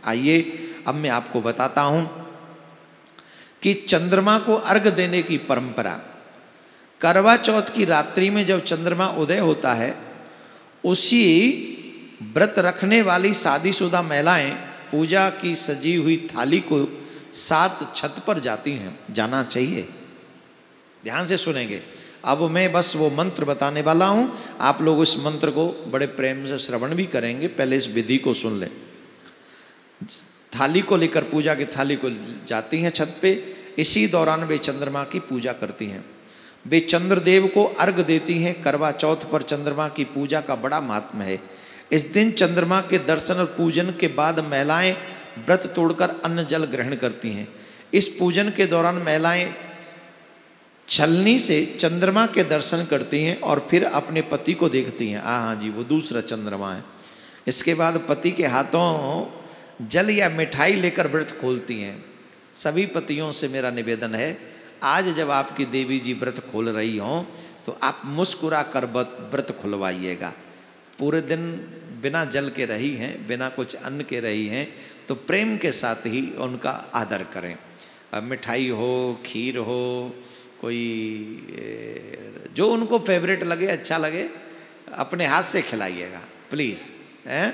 आइए अब मैं आपको बताता हूं कि चंद्रमा को अर्घ देने की परंपरा। करवा चौथ की रात्रि में जब चंद्रमा उदय होता है, उसी व्रत रखने वाली शादीशुदा महिलाएं पूजा की सजी हुई थाली को साथ छत पर जाती हैं। जाना चाहिए। ध्यान से सुनेंगे। अब मैं बस वो मंत्र बताने वाला हूं, आप लोग इस मंत्र को बड़े प्रेम से श्रवण भी करेंगे। पहले इस विधि को सुन लें। थाली को लेकर पूजा की थाली को जाती हैं छत पे। इसी दौरान वे चंद्रमा की पूजा करती हैं। वे चंद्रदेव को अर्घ देती हैं। करवा चौथ पर चंद्रमा की पूजा का बड़ा महात्म्य है। इस दिन चंद्रमा के दर्शन और पूजन के बाद महिलाएं व्रत तोड़कर अन्न जल ग्रहण करती हैं। इस पूजन के दौरान महिलाएं छलनी से चंद्रमा के दर्शन करती हैं और फिर अपने पति को देखती हैं। हाँ जी, वो दूसरा चंद्रमा है। इसके बाद पति के हाथों जल या मिठाई लेकर व्रत खोलती हैं। सभी पतियों से मेरा निवेदन है, आज जब आपकी देवी जी व्रत खोल रही हों तो आप मुस्कुरा कर व्रत खुलवाइएगा। पूरे दिन बिना जल के रही हैं, बिना कुछ अन्न के रही हैं, तो प्रेम के साथ ही उनका आदर करें। मिठाई हो, खीर हो, कोई जो उनको फेवरेट लगे, अच्छा लगे, अपने हाथ से खिलाइएगा प्लीज़। हैं?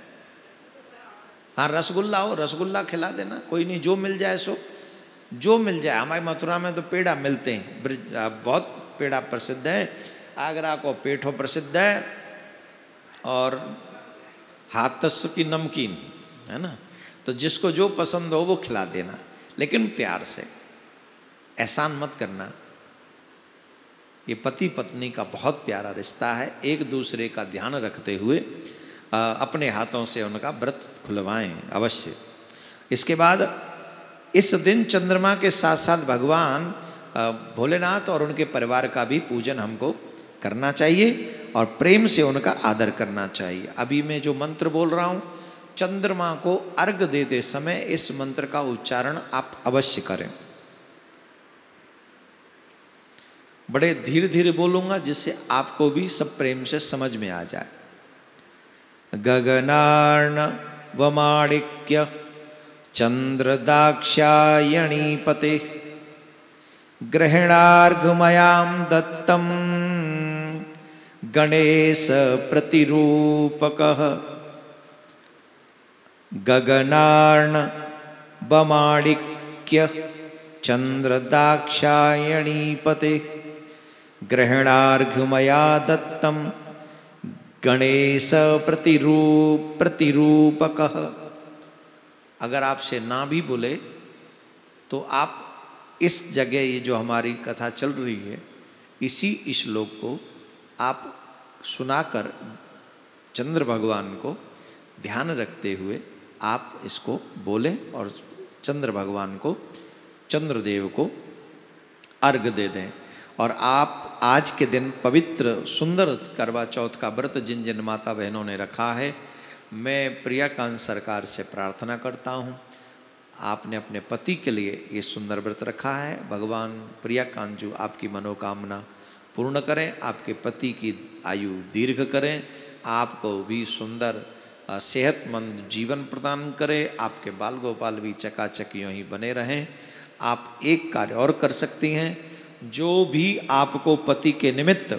हाँ, रसगुल्ला हो, रसगुल्ला खिला देना, कोई नहीं, जो मिल जाए सो, जो मिल जाए। हमारे मथुरा में तो पेड़ा मिलते हैं, बहुत पेड़ा प्रसिद्ध है। आगरा को पेठो प्रसिद्ध है और हाथस की नमकीन है ना। तो जिसको जो पसंद हो वो खिला देना, लेकिन प्यार से, एहसान मत करना। ये पति पत्नी का बहुत प्यारा रिश्ता है। एक दूसरे का ध्यान रखते हुए अपने हाथों से उनका व्रत खुलवाएं अवश्य। इसके बाद इस दिन चंद्रमा के साथ साथ भगवान भोलेनाथ और उनके परिवार का भी पूजन हमको करना चाहिए और प्रेम से उनका आदर करना चाहिए। अभी मैं जो मंत्र बोल रहा हूँ, चंद्रमा को अर्घ देते समय इस मंत्र का उच्चारण आप अवश्य करें। बड़े धीरे धीरे बोलूंगा जिससे आपको भी सब प्रेम से समझ में आ जाए। गगनार्ण वमाणिक्य चंद्र दाक्षायणीपते ग्रहणार्घमयां दत्तम गणेश प्रतिरूपकः। गगनार्ण वमाणिक्य चंद्र दाक्षायणीपते ग्रहणार्घमया दत्तम गणेश प्रतिरूपकः। अगर आपसे ना भी बोले तो आप इस जगह, ये जो हमारी कथा चल रही है, इसी श्लोक को आप सुनाकर चंद्र भगवान को ध्यान रखते हुए आप इसको बोलें और चंद्र भगवान को, चंद्रदेव को अर्घ दे दें। और आप आज के दिन पवित्र सुंदर करवा चौथ का व्रत जिन जिन माता बहनों ने रखा है, मैं प्रियाकांत सरकार से प्रार्थना करता हूँ, आपने अपने पति के लिए ये सुंदर व्रत रखा है। भगवान प्रियाकांत जी आपकी मनोकामना पूर्ण करें, आपके पति की आयु दीर्घ करें, आपको भी सुंदर सेहतमंद जीवन प्रदान करें, आपके बाल गोपाल भी चकाचक यूँ ही बने रहें। आप एक कार्य और कर सकती हैं, जो भी आपको पति के निमित्त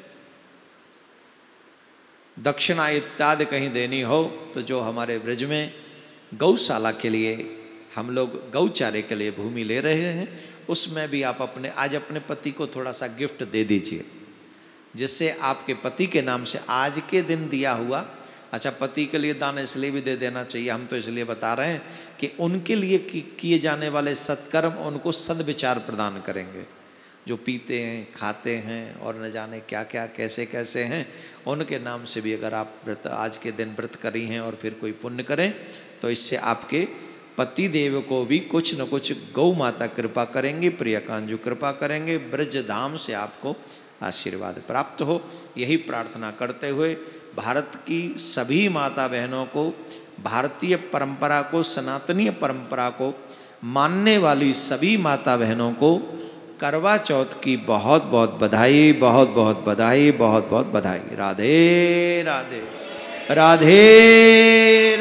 दक्षिणा इत्यादि कहीं देनी हो, तो जो हमारे ब्रज में गौशाला के लिए हम लोग गौचारे के लिए भूमि ले रहे हैं, उसमें भी आप आज अपने पति को थोड़ा सा गिफ्ट दे दीजिए, जिससे आपके पति के नाम से आज के दिन दिया हुआ, अच्छा पति के लिए दान इसलिए भी दे देना चाहिए, हम तो इसलिए बता रहे हैं कि उनके लिए किए जाने वाले सत्कर्म उनको सद्विचार प्रदान करेंगे। जो पीते हैं, खाते हैं और न जाने क्या क्या कैसे कैसे हैं, उनके नाम से भी अगर आप व्रत आज के दिन व्रत करी हैं और फिर कोई पुण्य करें, तो इससे आपके पति देव को भी कुछ न कुछ गौ माता कृपा करेंगे, प्रियकांत जी कृपा करेंगे, ब्रज धाम से आपको आशीर्वाद प्राप्त हो। यही प्रार्थना करते हुए भारत की सभी माता बहनों को, भारतीय परंपरा को, सनातनीय परंपरा को मानने वाली सभी माता बहनों को करवा चौथ की बहुत बहुत बधाई, बहुत बहुत बधाई, बहुत बहुत बधाई। राधे राधे, राधे